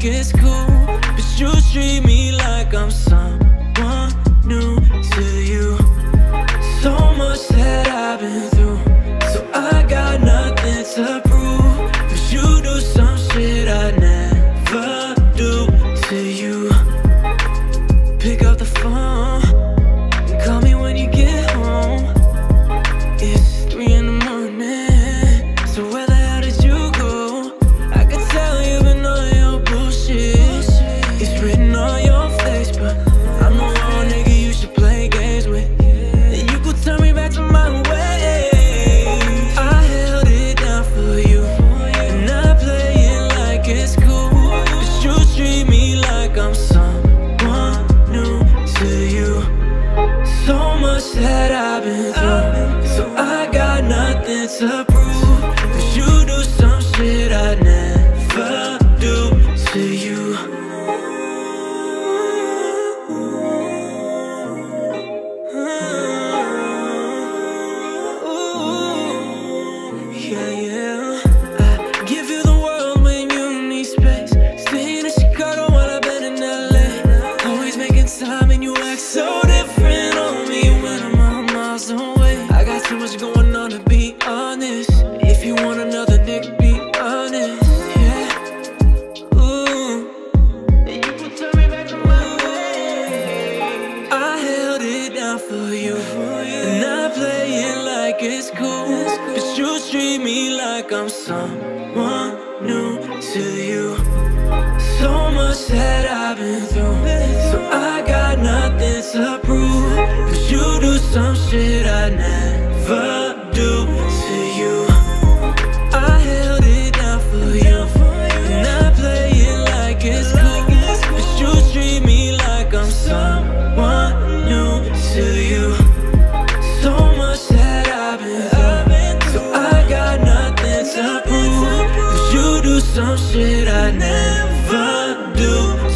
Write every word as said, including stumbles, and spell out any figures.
it's cool, but you treat me like I'm someone new to you. So much that I've been through, so I got nothing to prove, but you do some shit I never do to you. Pick up the phone and call me when you get home. It's three in the morning, so where the hell did you go? I can tell you've been on your bullshit. It's written on your face, but I'm the wrong nigga you should play games with. And you could turn me back to my ways. I held it down for you, and I play it like it's cool, but you treat me like I'm someone new to you. So much that I've been through, so I got nothing to prove, but you do some shit I never do to you. Yeah, yeah. I give you the world when you need space. Staying in Chicago while I've been in L A. Always making time and you act so different on me when I'm on miles away. I got too much going on to be honest. If you want another nigga, be honest. Yeah. Ooh. And you can turn me back to my way. I held it down for you, and I play it like it's cool, but you treat me like I'm someone new to you. So much that I've been through, so I got nothing to prove, but you do some shit I never do to you. I held it down for you, and I play it like it's cool, but you treat me like I'm someone new to you. So much that I've been through, so I got nothing to prove, but you do some shit I never do